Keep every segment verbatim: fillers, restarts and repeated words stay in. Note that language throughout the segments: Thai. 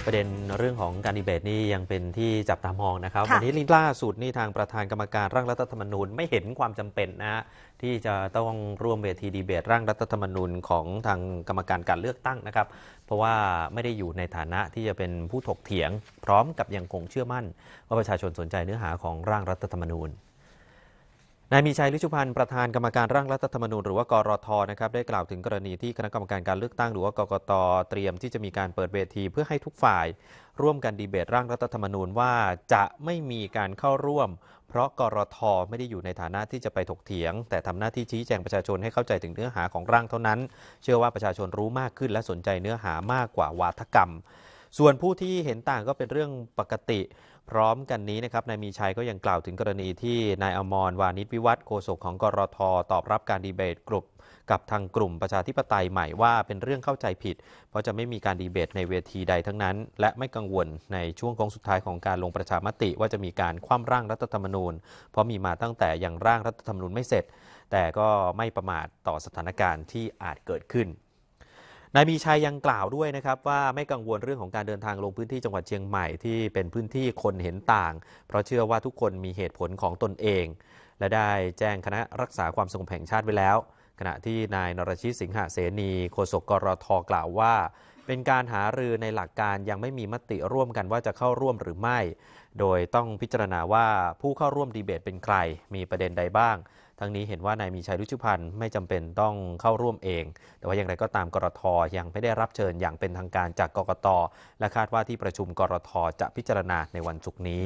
ประเด็นเรื่องของการดีเบตนี่ยังเป็นที่จับตามองนะครับวันนี้ล่าสุดนี่ทางประธานกรรมการร่างรัฐธรรมนูญไม่เห็นความจำเป็นนะฮะที่จะต้องร่วมเวทีดีเบตร่างรัฐธรรมนูญของทางกรรมการการเลือกตั้งนะครับเพราะว่าไม่ได้อยู่ในฐานะที่จะเป็นผู้ถกเถียงพร้อมกับยังคงเชื่อมั่นว่าประชาชนสนใจเนื้อหาของร่างรัฐธรรมนูญนายมีชัย ฤชุพันธ์ประธานกรรมการร่างรัฐธรรมนูญหรือว่ากรท.นะครับได้กล่าวถึงกรณีที่คณะกรรมการการเลือกตั้งหรือว่ากกต.เตรียมที่จะมีการเปิดเวทีเพื่อให้ทุกฝ่ายร่วมกันดีเบตร่างรัฐธรรมนูญว่าจะไม่มีการเข้าร่วมเพราะกรท.ไม่ได้อยู่ในฐานะที่จะไปถกเถียงแต่ทำหน้าที่ชี้แจงประชาชนให้เข้าใจถึงเนื้อหาของร่างเท่านั้นเชื่อว่าประชาชนรู้มากขึ้นและสนใจเนื้อหามากกว่าวาทกรรมส่วนผู้ที่เห็นต่างก็เป็นเรื่องปกติพร้อมกันนี้นะครับนายมีชัยก็ยังกล่าวถึงกรณีที่นายอมร วานิชวิวัฒน์โฆษกของกรท.ตอบรับการดีเบตกลุ่มกับทางกลุ่มประชาธิปไตยใหม่ว่าเป็นเรื่องเข้าใจผิดเพราะจะไม่มีการดีเบตในเวทีใดทั้งนั้นและไม่กังวลในช่วงโค้งสุดท้ายของการลงประชามติว่าจะมีการคว่ำร่างรัฐธรรมนูญเพราะมีมาตั้งแต่ยังร่างรัฐธรรมนูญไม่เสร็จแต่ก็ไม่ประมาทต่อสถานการณ์ที่อาจเกิดขึ้นนายมีชัยยังกล่าวด้วยนะครับว่าไม่กังวลเรื่องของการเดินทางลงพื้นที่จังหวัดเชียงใหม่ที่เป็นพื้นที่คนเห็นต่างเพราะเชื่อว่าทุกคนมีเหตุผลของตนเองและได้แจ้งคณะรักษาความสงบแห่งชาติไว้แล้วขณะที่นายนรชิต สิงหเสนีโฆษกกรท.กล่าวว่าเป็นการหารือในหลักการยังไม่มีมติร่วมกันว่าจะเข้าร่วมหรือไม่โดยต้องพิจารณาว่าผู้เข้าร่วมดีเบตเป็นใครมีประเด็นใดบ้างทั้งนี้เห็นว่านายมีชัย ฤชุพันธ์ไม่จำเป็นต้องเข้าร่วมเองแต่ว่าอย่างไรก็ตามกรท.ยังไม่ได้รับเชิญอย่างเป็นทางการจากกกต.และคาดว่าที่ประชุมกรท.จะพิจารณาในวันศุกร์นี้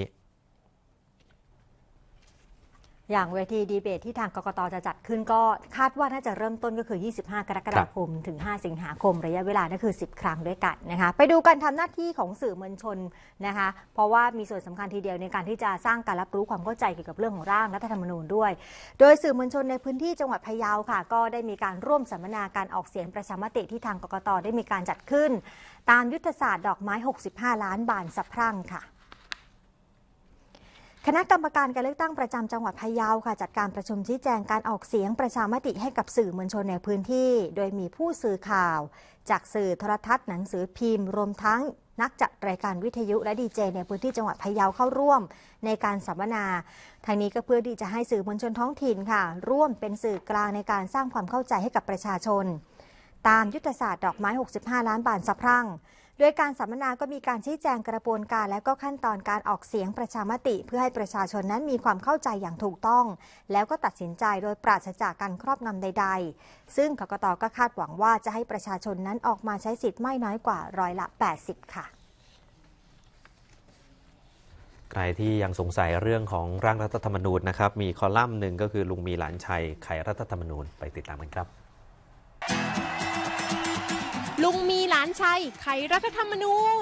อย่างเวทีดีเบตที่ทางกกต.จะจัดขึ้นก็คาดว่าน่าจะเริ่มต้นก็คือยี่สิบห้ากรกฎาคมถึงห้าสิงหาคมระยะเวลานั่นคือสิบครั้งด้วยกันนะคะไปดูการทำหน้าที่ของสื่อมวลชนนะคะเพราะว่ามีส่วนสำคัญทีเดียวในการที่จะสร้างการรับรู้ความเข้าใจเกี่ยวกับเรื่องของร่างรัฐธรรมนูญด้วยโดยสื่อมวลชนในพื้นที่จังหวัดพะเยาค่ะก็ได้มีการร่วมสัมมนาการออกเสียงประชามติที่ทางกกต.ได้มีการจัดขึ้นตามยุทธศาสตร์ดอกไม้หกสิบห้าล้านบานสะพรั่งค่ะคณะกรรมการการเลือกตั้งประจำจังหวัดพะเยาค่ะจัดการประชุมชี้แจงการออกเสียงประชามติให้กับสื่อมวลชนในพื้นที่โดยมีผู้สื่อข่าวจากสื่อโทรทัศน์หนังสือพิมพ์รวมทั้งนักจัดรายการวิทยุและดีเจในพื้นที่จังหวัดพะเยาเข้าร่วมในการสัมมนาทางนี้ก็เพื่อที่จะให้สื่อมวลชนท้องถิ่นค่ะร่วมเป็นสื่อกลางในการสร้างความเข้าใจให้กับประชาชนตามยุทธศาสตร์ดอกไม้หกสิบห้าล้านบานสะพรั่งโดยการสัมมนาก็มีการชี้แจงกระบวนการและก็ขั้นตอนการออกเสียงประชามติเพื่อให้ประชาชนนั้นมีความเข้าใจอย่างถูกต้องแล้วก็ตัดสินใจโดยปราศจากการครอบงำใดๆซึ่งกกต.ก็คาดหวังว่าจะให้ประชาชนนั้นออกมาใช้สิทธิ์ไม่น้อยกว่าร้อยละแปดสิบค่ะใครที่ยังสงสัยเรื่องของร่างรัฐธรรมนูญนะครับมีคอลัมน์หนึ่งก็คือลุงมีหลานชัยไขรัฐธรรมนูญไปติดตามกันครับลุงมีหลานชัยไขรัฐธรรมนูญ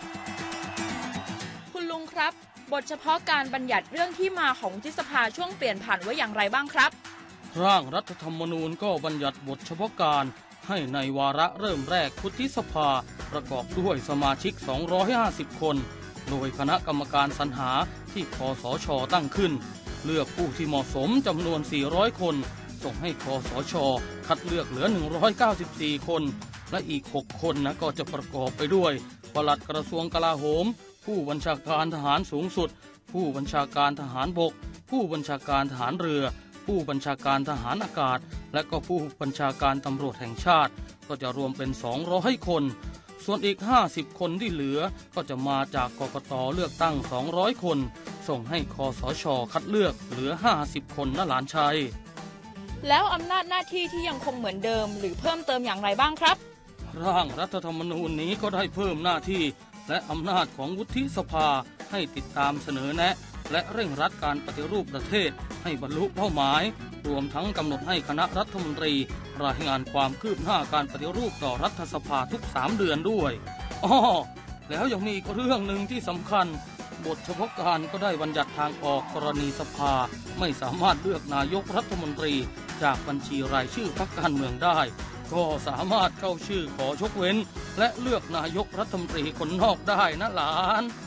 คุณลุงครับบทเฉพาะการบัญญัติเรื่องที่มาของวุฒิสภาช่วงเปลี่ยนผ่านไว้อย่างไรบ้างครับร่างรัฐธรรมนูญก็บัญญัติบทเฉพาะการให้ในวาระเริ่มแรกวุฒิสภาประกอบด้วยสมาชิกสองร้อยห้าสิบคนโดยคณะกรรมการสรรหาที่คสช.ตั้งขึ้นเลือกผู้ที่เหมาะสมจำนวนสี่ร้อยคนส่งให้คสช.คัดเลือกเหลือหนึ่งร้อยเก้าสิบสี่คนและอีกหกคนนะก็จะประกอบไปด้วยปลัดกระทรวงกลาโหมผู้บัญชาการทหารสูงสุดผู้บัญชาการทหารบกผู้บัญชาการทหารเรือผู้บัญชาการทหารอากาศและก็ผู้บัญชาการตำรวจแห่งชาติก็จะรวมเป็นสองร้อยคนส่วนอีกห้าสิบคนที่เหลือก็จะมาจากกกต.เลือกตั้งสองร้อยคนส่งให้คสช.คัดเลือกเหลือห้าสิบคนนะหลานชัยแล้วอำนาจหน้าที่ที่ยังคงเหมือนเดิมหรือเพิ่มเติมอย่างไรบ้างครับร่างรัฐธรรมนูญนี้ก็ได้เพิ่มหน้าที่และอำนาจของวุฒิสภาให้ติดตามเสนอแนะและเร่งรัดการปฏิรูปประเทศให้บรรลุเป้าหมายรวมทั้งกำหนดให้คณะรัฐมนตรีรายงานความคืบหน้าการปฏิรูปต่อรัฐสภาทุกสามเดือนด้วยอ้อแล้วยังมีอีกเรื่องหนึ่งที่สำคัญบทเฉพาะการก็ได้บัญญัติทางออกกรณีสภาไม่สามารถเลือกนายกรัฐมนตรีจากบัญชีรายชื่อพรรคการเมืองได้ก็สามารถเข้าชื่อขอยกเว้นและเลือกนายกรัฐมนตรีคนนอกได้นะหลาน